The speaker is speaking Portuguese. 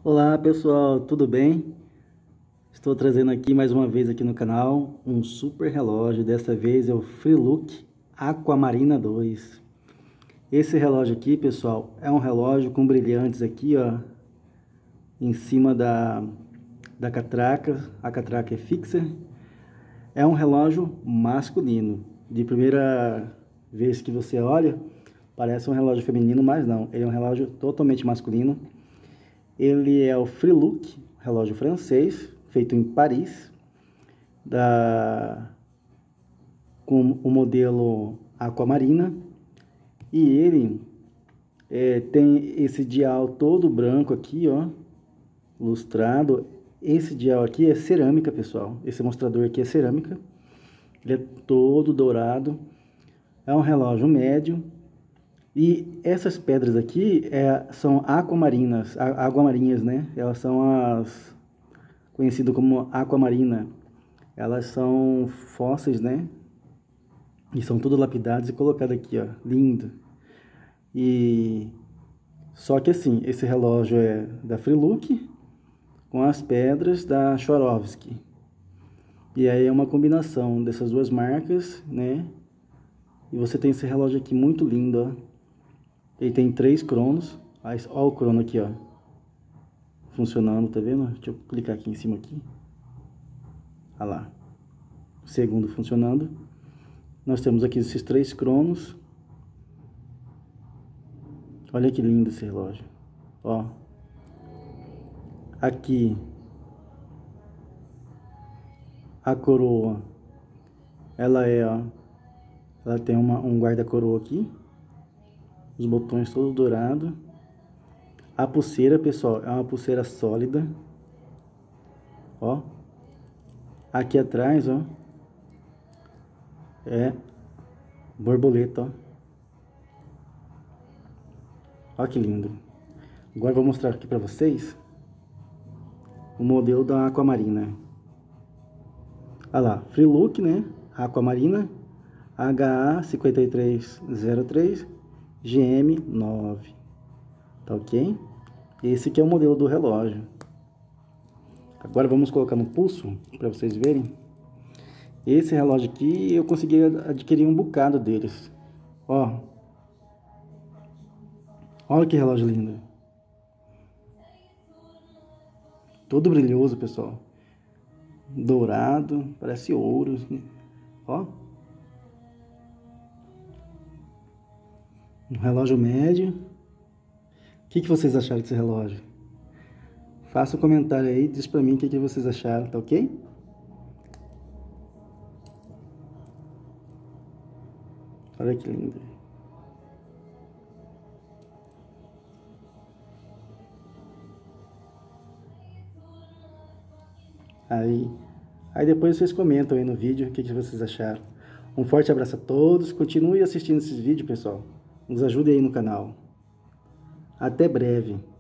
Olá pessoal, tudo bem? Estou trazendo aqui mais uma vez aqui no canal um super relógio. Dessa vez é o Freelook Aquamarina 2. Esse relógio aqui, pessoal, é um relógio com brilhantes aqui, ó, em cima da catraca. A catraca é fixa. É um relógio masculino. De primeira vez que você olha, parece um relógio feminino, mas não. Ele é um relógio totalmente masculino. Ele é o Freelook, relógio francês, feito em Paris, com o modelo Aquamarina. E ele tem esse dial todo branco aqui, ó, lustrado. Esse dial aqui é cerâmica, pessoal. Esse mostrador aqui é cerâmica. Ele é todo dourado. É um relógio médio. E essas pedras aqui são aguamarinhas, né? Elas são as conhecidas como aquamarina. Elas são fósseis, né? E são tudo lapidadas e colocadas aqui, ó, lindo. E só que assim, esse relógio é da Freelook com as pedras da Swarovski. E aí é uma combinação dessas duas marcas, né? E você tem esse relógio aqui muito lindo, ó. Ele tem 3 cronos. Olha o crono aqui, ó, funcionando, tá vendo? Deixa eu clicar aqui em cima aqui. Olha lá. O segundo funcionando. Nós temos aqui esses 3 cronos. Olha que lindo esse relógio. Ó. Aqui a coroa. Ela tem um guarda-coroa aqui. Os botões todos dourados. A pulseira, pessoal, é uma pulseira sólida. Ó. Aqui atrás, ó, é borboleta, ó. Ó que lindo. Agora eu vou mostrar aqui pra vocês o modelo da Aquamarina. Olha lá, Freelook, né? Aquamarina HA5303 GM9. Tá ok? Esse aqui é o modelo do relógio. Agora vamos colocar no pulso para vocês verem. Esse relógio aqui eu consegui adquirir um bocado deles. Ó. Olha que relógio lindo. Todo brilhoso, pessoal. Dourado, parece ouro. Ó. Um relógio médio. O que vocês acharam desse relógio? Faça um comentário aí, diz pra mim o que vocês acharam, tá ok? Olha que lindo. Aí depois vocês comentam aí no vídeo o que vocês acharam. Um forte abraço a todos. Continue assistindo esses vídeos, pessoal. Nos ajude aí no canal. Até breve.